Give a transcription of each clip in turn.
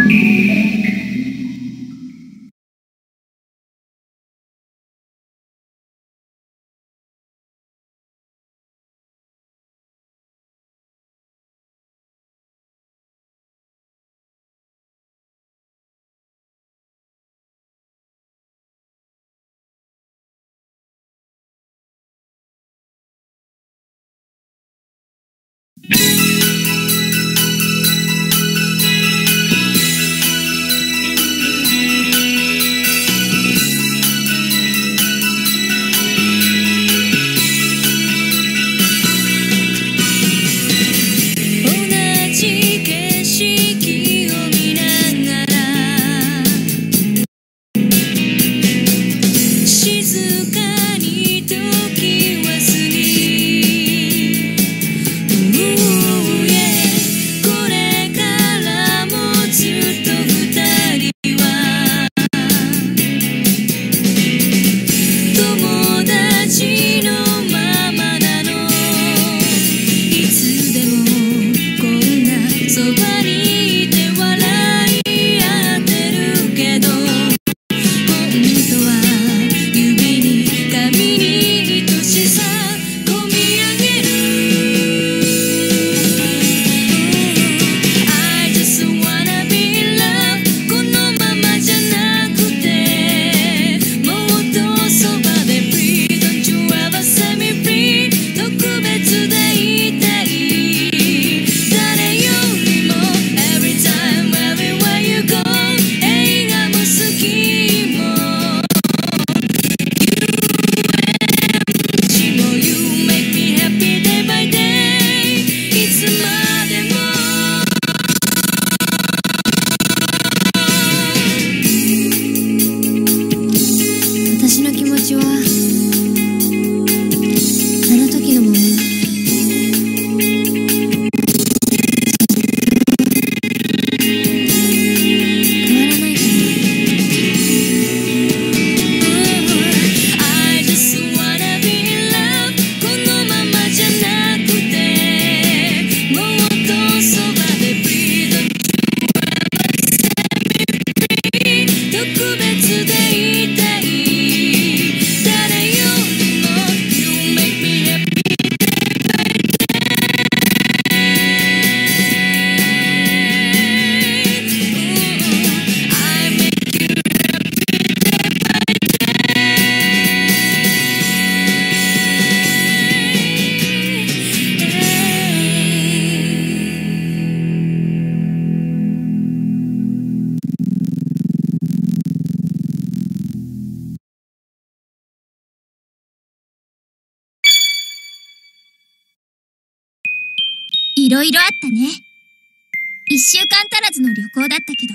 いろいろあったね。一週間足らずの旅行だったけど。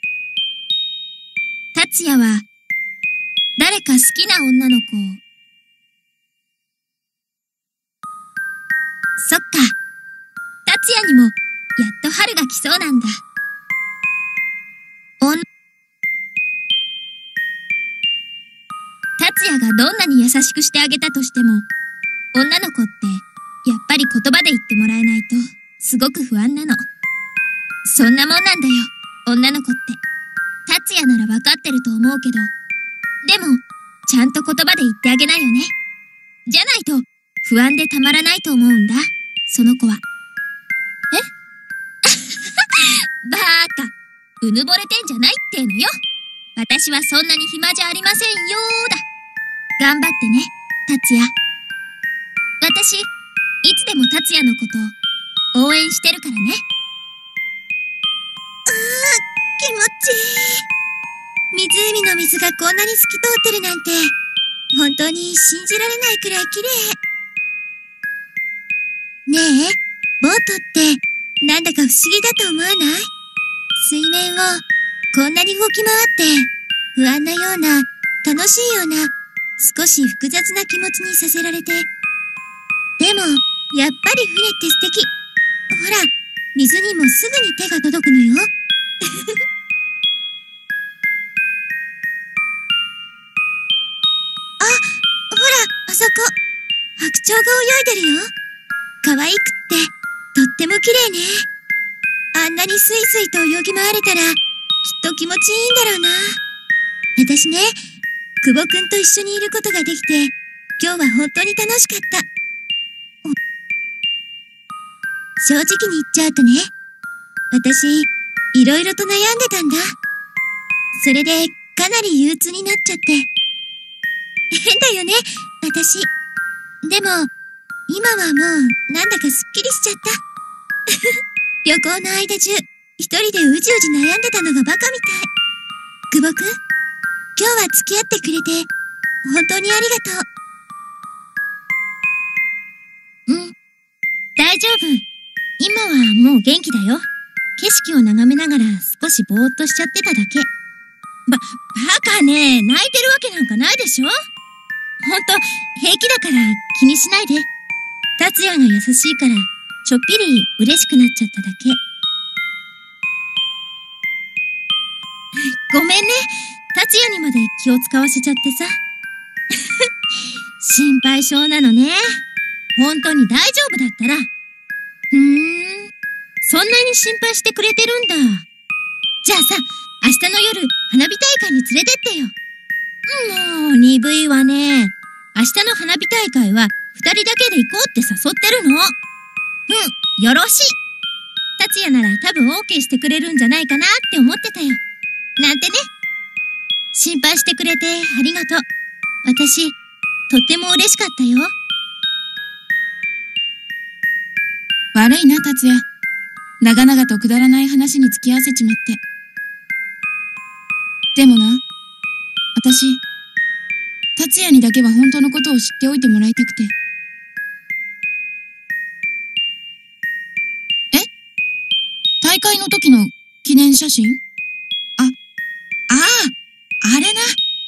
達也は、誰か好きな女の子を。そっか。達也にも、やっと春が来そうなんだ。達也がどんなに優しくしてあげたとしても、女の子って、やっぱり言葉で言ってもらえないと、すごく不安なの。そんなもんなんだよ、女の子って。達也ならわかってると思うけど。でも、ちゃんと言葉で言ってあげないよね。じゃないと、不安でたまらないと思うんだ、その子は。えバーカ。うぬぼれてんじゃないってのよ。私はそんなに暇じゃありませんよーだ。頑張ってね、達也。私、いつでも達也のことを応援してるからね。 気持ちいい。湖の水がこんなに透き通ってるなんて、本当に信じられないくらい綺麗。ねえ、ボートってなんだか不思議だと思わない？水面をこんなに動き回って不安なような、楽しいような、少し複雑な気持ちにさせられて。でも、やっぱり船って素敵。ほら、水にもすぐに手が届くのよ。あ、ほら、あそこ。白鳥が泳いでるよ。可愛くって、とっても綺麗ね。あんなにスイスイと泳ぎ回れたら、 と気持ちいいんだろうな。私ね、久保くんと一緒にいることができて、今日は本当に楽しかった。正直に言っちゃうとね、私、いろいろと悩んでたんだ。それで、かなり憂鬱になっちゃって。変だよね、私。でも、今はもう、なんだかすっきりしちゃった。旅行の間中、一人でうじうじ悩んでたのがバカみたい。久保くん、今日は付き合ってくれて、本当にありがとう。うん。大丈夫。今はもう元気だよ。景色を眺めながら少しぼーっとしちゃってただけ。バカね、泣いてるわけなんかないでしょ。ほんと、平気だから気にしないで。達也が優しいから、ちょっぴり嬉しくなっちゃっただけ。ごめんね。達也にまで気を使わせちゃってさ。心配性なのね。本当に大丈夫だったら。そんなに心配してくれてるんだ。じゃあさ、明日の夜、花火大会に連れてってよ。もう、鈍いわね。明日の花火大会は、二人だけで行こうって誘ってるの。よろしい。達也なら多分 OK してくれるんじゃないかなって思ってたよ。なんてね。心配してくれてありがとう。私、とっても嬉しかったよ。 悪いな、達也。長々とくだらない話に付き合わせちまって。でもな、私、達也にだけは本当のことを知っておいてもらいたくて。大会の時の記念写真？あれな。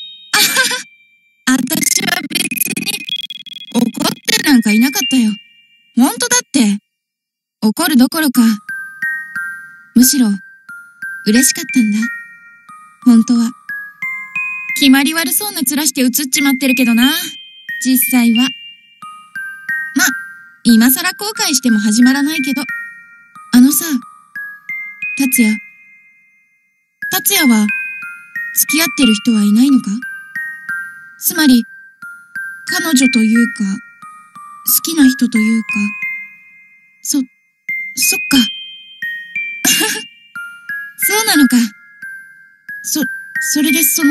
私は別に怒ってなんかいなかったよ。本当だって。怒るどころか、むしろ嬉しかったんだ。本当は。決まり悪そうな面して写っちまってるけどな。実際は。ま、今更後悔しても始まらないけど。あのさ、達也は、付き合ってる人はいないのか？つまり、彼女というか、好きな人というか、そっか。そうなのか。それで一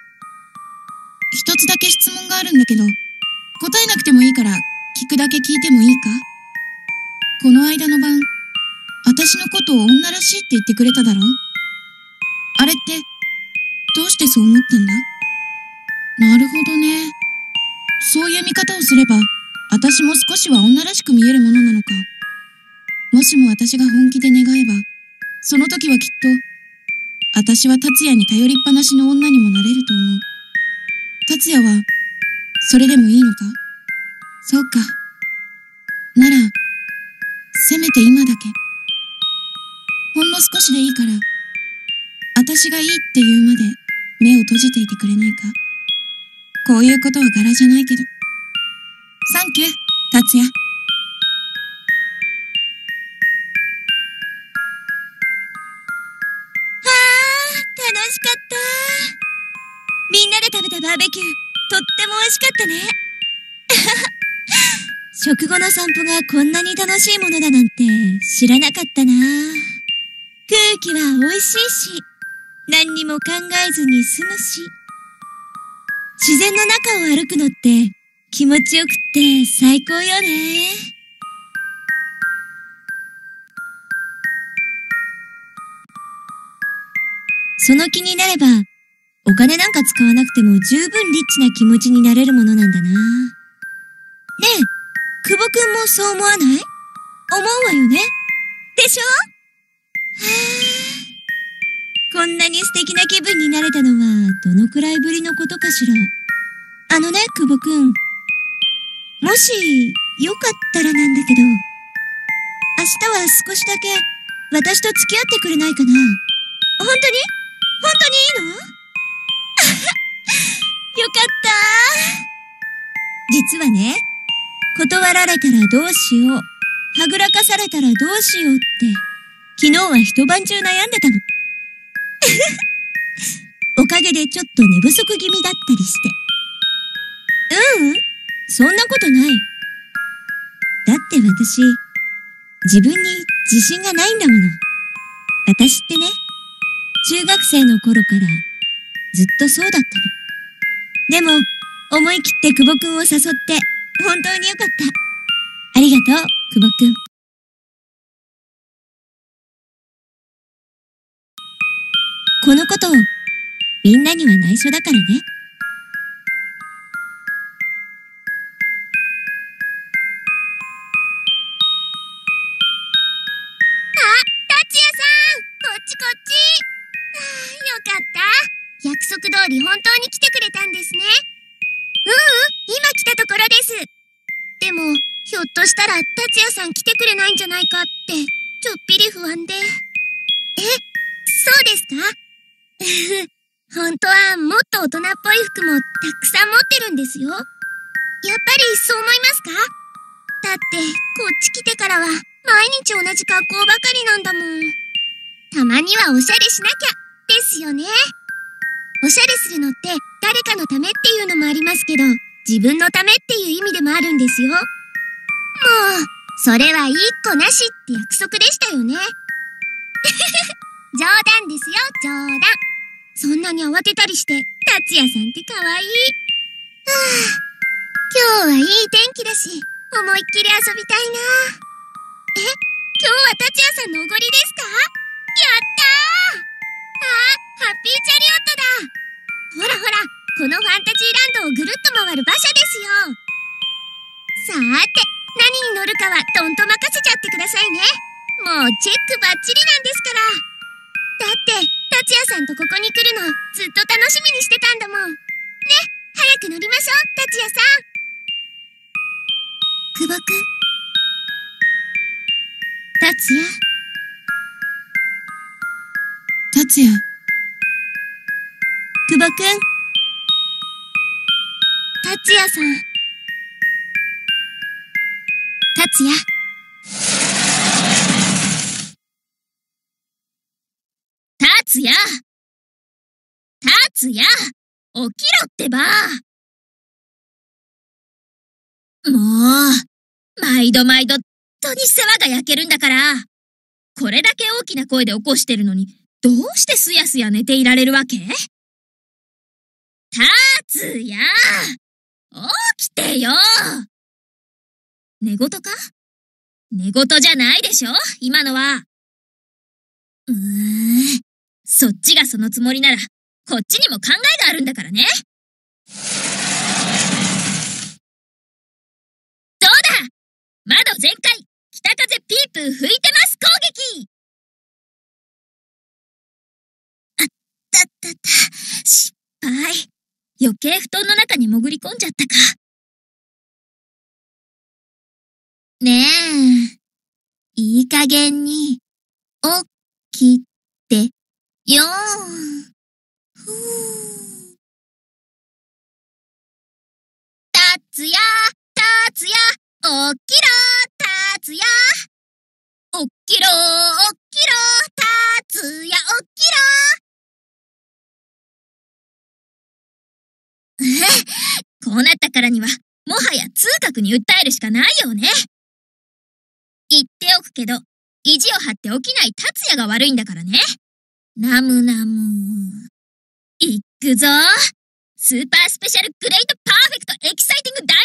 つだけ質問があるんだけど、答えなくてもいいから聞くだけ聞いてもいいか？この間の晩、私のことを女らしいって言ってくれただろ？あれって、どうしてそう思ったんだ？なるほどね。そういう見方をすれば、私も少しは女らしく見えるものなのか。もしも私が本気で願えば、その時はきっと、私は達也に頼りっぱなしの女にもなれると思う。達也は、それでもいいのか？そうか。なら、せめて今だけ。ほんの少しでいいから、私がいいって言うまで目を閉じていてくれないか？こういうことは柄じゃないけど。サンキュー、達也。 楽しかった。みんなで食べたバーベキュー、とっても美味しかったね。食後の散歩がこんなに楽しいものだなんて知らなかったな。空気は美味しいし、何にも考えずに済むし。自然の中を歩くのって気持ちよくって最高よね。その気になれば、お金なんか使わなくても十分リッチな気持ちになれるものなんだな。ねえ、久保くんもそう思わない？思うわよね？でしょ？こんなに素敵な気分になれたのはどのくらいぶりのことかしら。久保くん。もし、よかったらなんだけど、明日は少しだけ私と付き合ってくれないかな？本当にいいの？よかった実はね、断られたらどうしよう、はぐらかされたらどうしようって、昨日は一晩中悩んでたの。 おかげでちょっと寝不足気味だったりして。そんなことない。だって私、自分に自信がないんだもの。私ってね、中学生の頃からずっとそうだったの。でも、思い切って久保くんを誘って、本当によかった。ありがとう、久保くん。このことを、みんなには内緒だからね。 こっち。よかった。約束通り本当に来てくれたんですね。今来たところです。でも、ひょっとしたら達也さん来てくれないんじゃないかって、ちょっぴり不安で。そうですか？本当はもっと大人っぽい服もたくさん持ってるんですよ。やっぱりそう思いますか？だって、こっち来てからは毎日同じ格好ばかりなんだもん。たまにはおしゃれしなきゃ、ですよね。おしゃれするのって誰かのためっていうのもありますけど、自分のためっていう意味でもあるんですよ。もう、それは一個なしって約束でしたよね。冗談ですよ、冗談。そんなに慌てたりして、達也さんって可愛い。今日はいい天気だし、思いっきり遊びたいな。今日は達也さんのおごりですか？やったー！ハッピーチャリオットだ！ほらほら、このファンタジーランドをぐるっと回る馬車ですよ。さーて、何に乗るかはとんと任せちゃってくださいね。もうチェックバッチリなんですから。だって、達也さんとここに来るのずっと楽しみにしてたんだもん。ね、早く乗りましょう、達也さん。 久保くん。達也。 達也。 久保くん。 達也さん。 達也。 達也！達也！起きろってば！もう、毎度毎度、とに世話が焼けるんだから。これだけ大きな声で起こしてるのに、どうしてすやすや寝ていられるわけ？達也！起きてよ！寝言か？寝言じゃないでしょ？今のは。そっちがそのつもりなら、こっちにも考えがあるんだからね。どうだ！窓全開！北風ピープー吹いてます攻撃！失敗。余計布団の中に潜り込んじゃったか。ねえ、いい加減に、起きてよー。達也、達也、起きろ、達也。起きろ、起きろ、達也、起きろ。こうなったからには、もはや痛覚に訴えるしかないよね。言っておくけど、意地を張って起きない達也が悪いんだからね。ナムナム。いくぞ。スーパースペシャルグレートパーフェクトエキサイティングダイ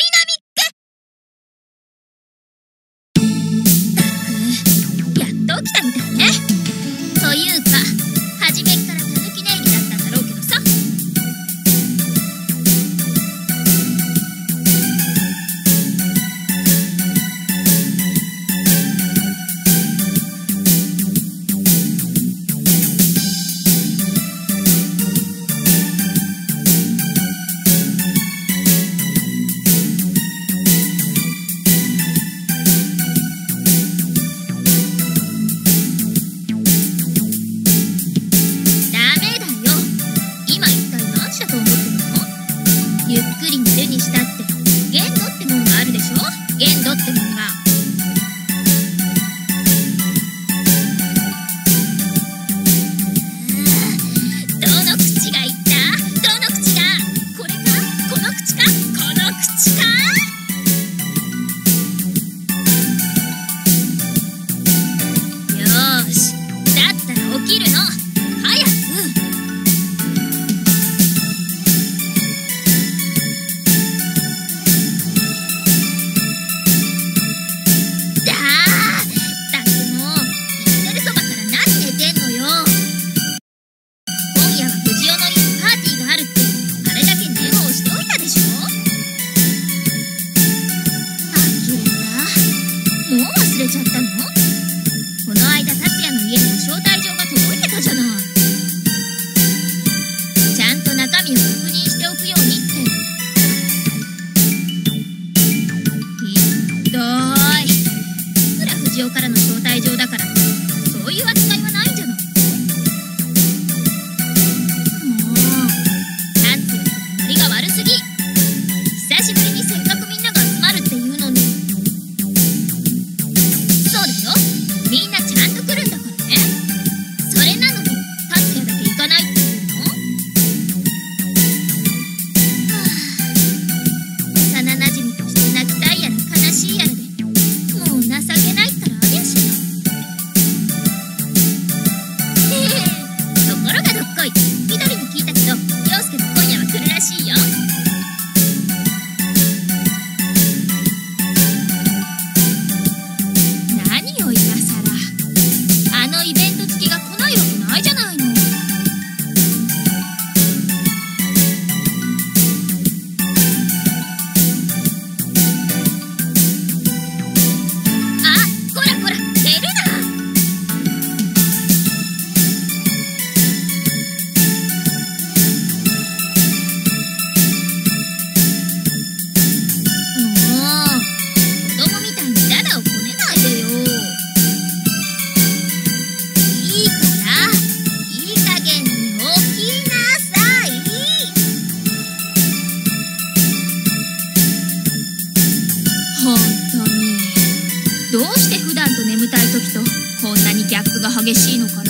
ナミック。やっと起きたみたいね。というか、初めっからたぬき寝入りだったんだろうけどさ。 激しいのかな。